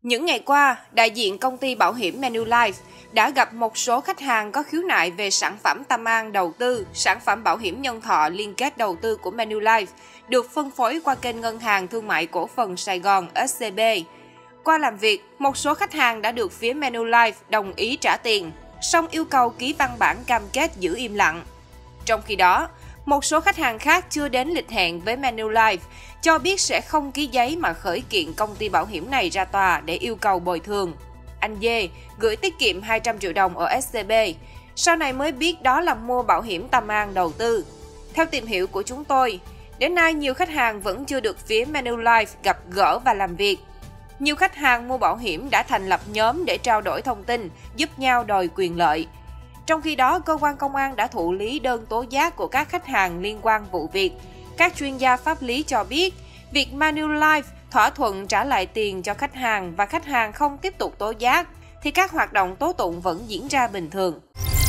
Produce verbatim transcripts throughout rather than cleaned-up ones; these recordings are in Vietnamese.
Những ngày qua, đại diện công ty bảo hiểm Manulife đã gặp một số khách hàng có khiếu nại về sản phẩm Tâm An đầu tư, sản phẩm bảo hiểm nhân thọ liên kết đầu tư của Manulife được phân phối qua kênh Ngân hàng Thương mại Cổ phần Sài Gòn ét xê bê. Qua làm việc, một số khách hàng đã được phía Manulife đồng ý trả tiền, song yêu cầu ký văn bản cam kết giữ im lặng. Trong khi đó, một số khách hàng khác chưa đến lịch hẹn với Manulife cho biết sẽ không ký giấy mà khởi kiện công ty bảo hiểm này ra tòa để yêu cầu bồi thường. Anh Dê gửi tiết kiệm hai trăm triệu đồng ở ét xê bê, sau này mới biết đó là mua bảo hiểm Tâm An đầu tư. Theo tìm hiểu của chúng tôi, đến nay nhiều khách hàng vẫn chưa được phía Manulife gặp gỡ và làm việc. Nhiều khách hàng mua bảo hiểm đã thành lập nhóm để trao đổi thông tin, giúp nhau đòi quyền lợi. Trong khi đó, cơ quan công an đã thụ lý đơn tố giác của các khách hàng liên quan vụ việc. Các chuyên gia pháp lý cho biết, việc Manulife thỏa thuận trả lại tiền cho khách hàng và khách hàng không tiếp tục tố giác, thì các hoạt động tố tụng vẫn diễn ra bình thường.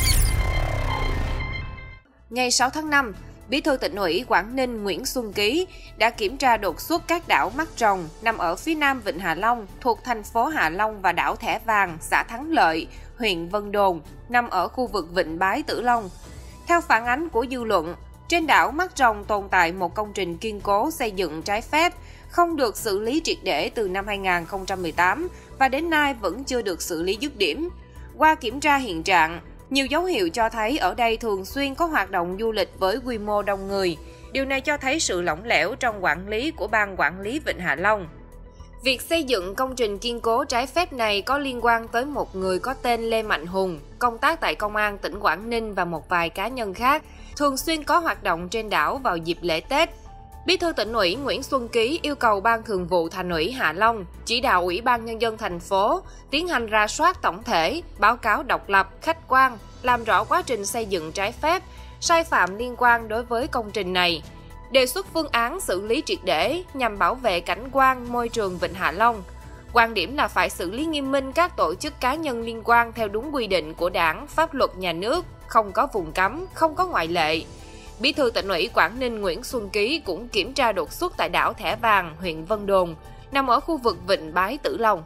Ngày sáu tháng năm, Bí thư Tỉnh ủy Quảng Ninh Nguyễn Xuân Ký đã kiểm tra đột xuất các đảo Mắt Rồng nằm ở phía nam Vịnh Hạ Long thuộc thành phố Hạ Long và đảo Thẻ Vàng, xã Thắng Lợi, huyện Vân Đồn, nằm ở khu vực Vịnh Bái Tử Long. Theo phản ánh của dư luận, trên đảo Mắt Rồng tồn tại một công trình kiên cố xây dựng trái phép, không được xử lý triệt để từ năm hai nghìn không trăm mười tám và đến nay vẫn chưa được xử lý dứt điểm. Qua kiểm tra hiện trạng, nhiều dấu hiệu cho thấy ở đây thường xuyên có hoạt động du lịch với quy mô đông người. Điều này cho thấy sự lỏng lẻo trong quản lý của Ban Quản lý Vịnh Hạ Long. Việc xây dựng công trình kiên cố trái phép này có liên quan tới một người có tên Lê Mạnh Hùng, công tác tại Công an tỉnh Quảng Ninh và một vài cá nhân khác, thường xuyên có hoạt động trên đảo vào dịp lễ Tết. Bí thư Tỉnh ủy Nguyễn Xuân Ký yêu cầu Ban Thường vụ Thành ủy Hạ Long chỉ đạo Ủy ban Nhân dân thành phố tiến hành rà soát tổng thể, báo cáo độc lập, khách quan, làm rõ quá trình xây dựng trái phép, sai phạm liên quan đối với công trình này, đề xuất phương án xử lý triệt để nhằm bảo vệ cảnh quan môi trường Vịnh Hạ Long. Quan điểm là phải xử lý nghiêm minh các tổ chức cá nhân liên quan theo đúng quy định của Đảng, pháp luật nhà nước, không có vùng cấm, không có ngoại lệ. Bí thư Tỉnh ủy Quảng Ninh Nguyễn Xuân Ký cũng kiểm tra đột xuất tại đảo Thẻ Vàng, huyện Vân Đồn, nằm ở khu vực Vịnh Bái Tử Long.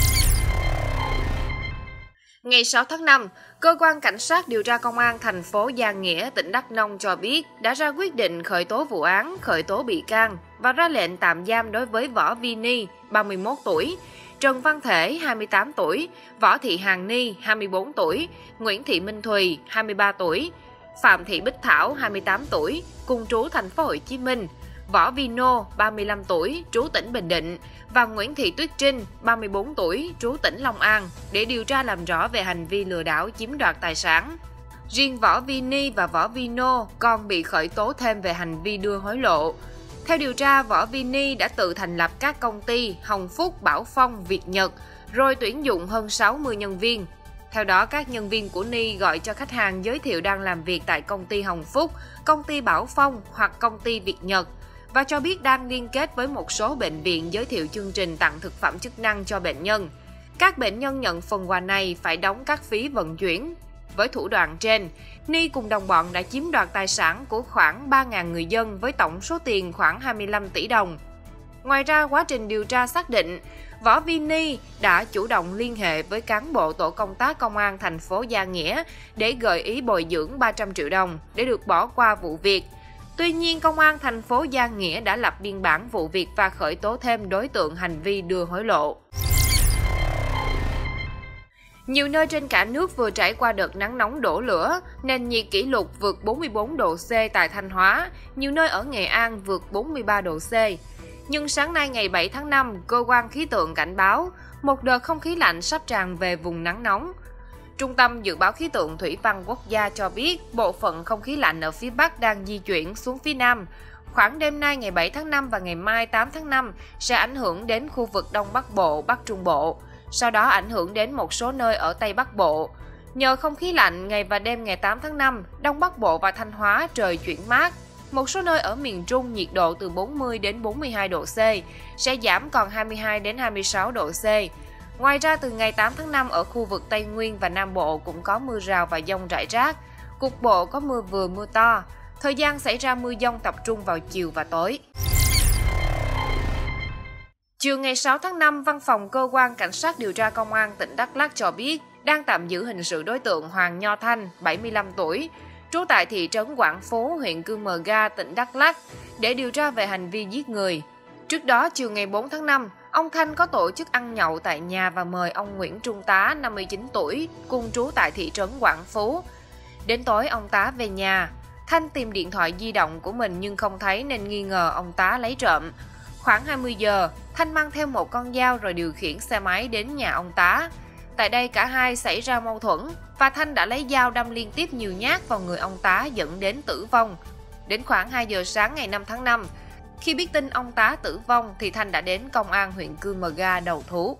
Ngày sáu tháng năm, Cơ quan Cảnh sát điều tra Công an thành phố Gia Nghĩa, tỉnh Đắk Nông cho biết đã ra quyết định khởi tố vụ án, khởi tố bị can và ra lệnh tạm giam đối với Võ Vi Ni, ba mươi mốt tuổi, Trần Văn Thể, hai mươi tám tuổi, Võ Thị Hàn Ni, hai mươi bốn tuổi, Nguyễn Thị Minh Thùy, hai mươi ba tuổi, Phạm Thị Bích Thảo, hai mươi tám tuổi, cùng trú thành phố Hồ Chí Minh, Võ Vi Nô, ba mươi lăm tuổi, trú tỉnh Bình Định và Nguyễn Thị Tuyết Trinh, ba mươi bốn tuổi, trú tỉnh Long An để điều tra làm rõ về hành vi lừa đảo chiếm đoạt tài sản. Riêng Võ Vi Ni và Võ Vi Nô còn bị khởi tố thêm về hành vi đưa hối lộ. Theo điều tra, Võ Vi Ni đã tự thành lập các công ty Hồng Phúc, Bảo Phong, Việt Nhật, rồi tuyển dụng hơn sáu mươi nhân viên. Theo đó, các nhân viên của Ni gọi cho khách hàng giới thiệu đang làm việc tại công ty Hồng Phúc, công ty Bảo Phong hoặc công ty Việt Nhật và cho biết đang liên kết với một số bệnh viện giới thiệu chương trình tặng thực phẩm chức năng cho bệnh nhân. Các bệnh nhân nhận phần quà này phải đóng các phí vận chuyển. Với thủ đoạn trên, Ni cùng đồng bọn đã chiếm đoạt tài sản của khoảng ba nghìn người dân với tổng số tiền khoảng hai mươi lăm tỷ đồng. Ngoài ra, quá trình điều tra xác định, Võ Vi Ni đã chủ động liên hệ với cán bộ tổ công tác Công an thành phố Gia Nghĩa để gợi ý bồi dưỡng ba trăm triệu đồng để được bỏ qua vụ việc. Tuy nhiên, Công an thành phố Gia Nghĩa đã lập biên bản vụ việc và khởi tố thêm đối tượng hành vi đưa hối lộ. Nhiều nơi trên cả nước vừa trải qua đợt nắng nóng đổ lửa, nền nhiệt kỷ lục vượt bốn mươi bốn độ C tại Thanh Hóa, nhiều nơi ở Nghệ An vượt bốn mươi ba độ C. Nhưng sáng nay ngày bảy tháng năm, cơ quan khí tượng cảnh báo một đợt không khí lạnh sắp tràn về vùng nắng nóng. Trung tâm Dự báo Khí tượng Thủy văn Quốc gia cho biết bộ phận không khí lạnh ở phía Bắc đang di chuyển xuống phía Nam. Khoảng đêm nay ngày bảy tháng năm và ngày mai tám tháng năm sẽ ảnh hưởng đến khu vực Đông Bắc Bộ, Bắc Trung Bộ, sau đó ảnh hưởng đến một số nơi ở Tây Bắc Bộ. Nhờ không khí lạnh, ngày và đêm ngày tám tháng năm, Đông Bắc Bộ và Thanh Hóa trời chuyển mát. Một số nơi ở miền Trung nhiệt độ từ bốn mươi đến bốn mươi hai độ C, sẽ giảm còn hai mươi hai đến hai mươi sáu độ C. Ngoài ra, từ ngày tám tháng năm ở khu vực Tây Nguyên và Nam Bộ cũng có mưa rào và dông rải rác. Cục bộ có mưa vừa mưa to. Thời gian xảy ra mưa dông tập trung vào chiều và tối. Chiều ngày sáu tháng năm, Văn phòng Cơ quan Cảnh sát điều tra Công an tỉnh Đắk Lắk cho biết đang tạm giữ hình sự đối tượng Hoàng Nho Thanh, bảy mươi lăm tuổi, trú tại thị trấn Quảng Phú, huyện Cư Mờ Ga, tỉnh Đắk Lắk, để điều tra về hành vi giết người. Trước đó, chiều ngày bốn tháng năm, ông Thanh có tổ chức ăn nhậu tại nhà và mời ông Nguyễn Trung Tá, năm mươi chín tuổi, cùng trú tại thị trấn Quảng Phú. Đến tối, ông Tá về nhà. Thanh tìm điện thoại di động của mình nhưng không thấy nên nghi ngờ ông Tá lấy trộm. Khoảng hai mươi giờ, Thanh mang theo một con dao rồi điều khiển xe máy đến nhà ông Tá. Tại đây cả hai xảy ra mâu thuẫn và Thanh đã lấy dao đâm liên tiếp nhiều nhát vào người ông Tá dẫn đến tử vong. Đến khoảng hai giờ sáng ngày năm tháng năm, khi biết tin ông Tá tử vong thì Thanh đã đến công an huyện Cư Mờ Ga đầu thú.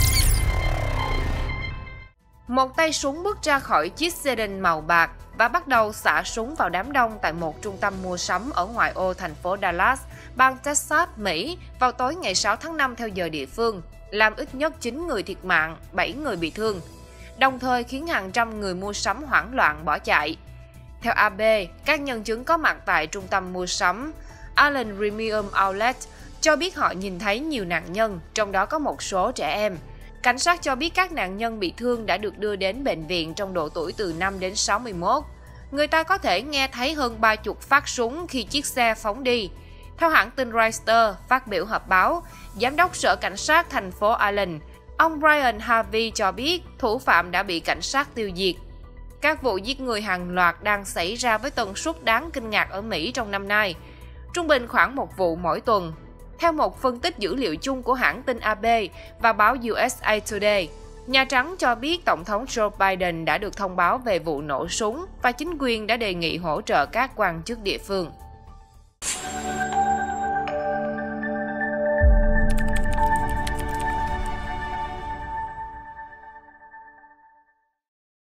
Một tay súng bước ra khỏi chiếc sedan màu bạc và bắt đầu xả súng vào đám đông tại một trung tâm mua sắm ở ngoại ô thành phố Dallas, bang Texas, Mỹ vào tối ngày sáu tháng năm theo giờ địa phương, làm ít nhất chín người thiệt mạng, bảy người bị thương, đồng thời khiến hàng trăm người mua sắm hoảng loạn bỏ chạy. Theo a bê, các nhân chứng có mặt tại trung tâm mua sắm Allen Premium Outlet cho biết họ nhìn thấy nhiều nạn nhân, trong đó có một số trẻ em. Cảnh sát cho biết các nạn nhân bị thương đã được đưa đến bệnh viện trong độ tuổi từ năm đến sáu mươi mốt. Người ta có thể nghe thấy hơn ba chục phát súng khi chiếc xe phóng đi. Theo hãng tin Reuters phát biểu họp báo, Giám đốc Sở Cảnh sát thành phố Allen, ông Brian Harvey cho biết thủ phạm đã bị cảnh sát tiêu diệt. Các vụ giết người hàng loạt đang xảy ra với tần suất đáng kinh ngạc ở Mỹ trong năm nay, trung bình khoảng một vụ mỗi tuần. Theo một phân tích dữ liệu chung của hãng tin a bê và báo u ét a Today, Nhà Trắng cho biết Tổng thống Joe Biden đã được thông báo về vụ nổ súng và chính quyền đã đề nghị hỗ trợ các quan chức địa phương.